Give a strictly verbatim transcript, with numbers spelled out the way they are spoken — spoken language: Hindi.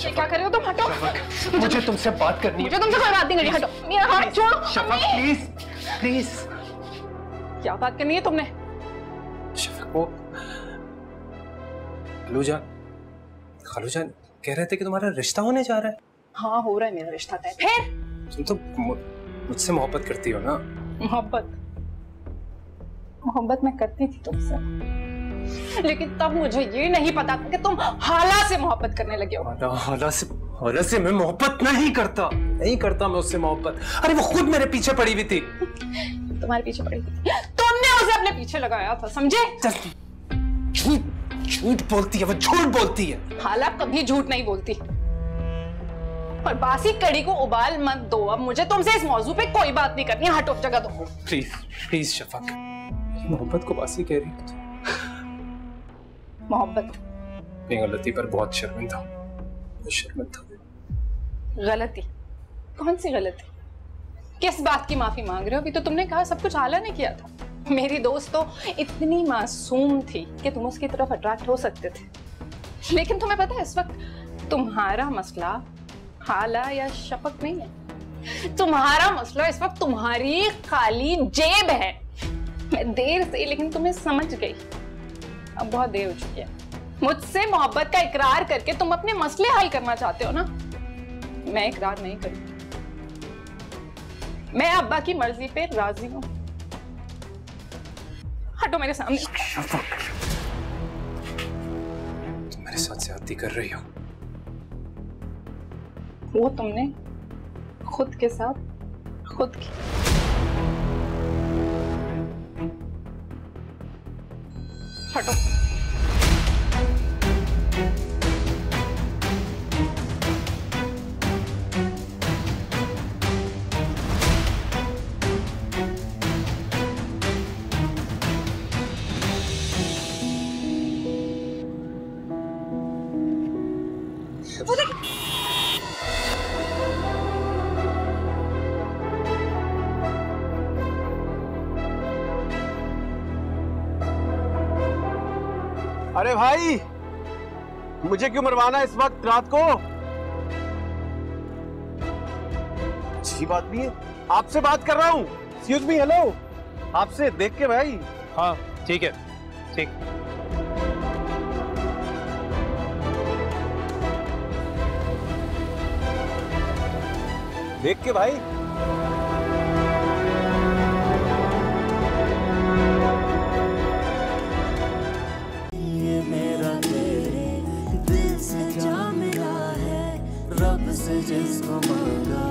क्या कर रहे हो तुम? हटो। मुझे तुमसे बात करनी है। मुझे तुमसे कोई बात नहीं करनी, हटो। मेरा हाथ छोड़ो। Shafaq please please. क्या बात करनी है तुमने? शफक वो खालूजान खालूजान कह रहे थे कि तुम्हारा रिश्ता होने जा रहा है। हाँ हो रहा है मेरा रिश्ता तय। फिर तुम तो मुझसे मोहब्बत करती हो ना? मोहब्बत मोहब्बत मैं करती थी तुमसे, लेकिन तब मुझे ये नहीं पता था कि तुम हाला से मोहब्बत करने लगे हो। हाला हाला से हाला से मैं मोहब्बत नहीं करता नहीं करता मैं उससे मोहब्बत। अरे वो खुद मेरे पीछे पड़ी हुई थी। तुम्हारे पीछे पड़ी थी? तुमने उसे अपने पीछे लगाया था, समझे? झूठ झूठ बोलती है वो, झूठ बोलती है। हाला कभी झूठ नहीं बोलती। और बासी कड़ी को उबाल मत दो। अब मुझे तुमसे इस मौजू पे कोई बात नहीं करनी है। हटो, जगह दो। प्लीज प्लीज शफक, मोहब्बत को बासी कह रही है। मोहब्बत अपनी गलती पर बहुत शर्मिंदा हूं। शर्मिंदा। गलती? कौन सी गलती? किस बात की माफी मांग रहे हो? अभी तो तुमने कहा सब कुछ हाला ने किया था। मेरी दोस्त तो इतनी मासूम थी कि तुम उसकी तरफ अट्रैक्ट हो सकते थे, लेकिन तुम्हें पता है इस वक्त तुम्हारा मसला हाला या शफक नहीं है। तुम्हारा मसला इस वक्त तुम्हारी खाली जेब है। मैं देर से लेकिन तुम्हें समझ गई। अब बहुत देर हो चुकी है। मुझसे मोहब्बत का इकरार करके तुम अपने मसले हल करना चाहते हो ना? मैं इकरार नहीं करूंगी। मैं अब्बा की मर्जी पे राजी हूं। हटो मेरे सामने। तुम मेरे साथ ज्यादती कर रही हो। वो तुमने खुद के साथ खुद की। हटो। अरे भाई, मुझे क्यों मरवाना इस वक्त रात को? अच्छी बात नहीं है। आपसे बात कर रहा हूँ। Excuse me, hello. आपसे देख के भाई। हाँ ठीक है, ठीक। देख के भाई। ये मेरा तेरे दिल से जा मिला है, रब से जिसको मांगा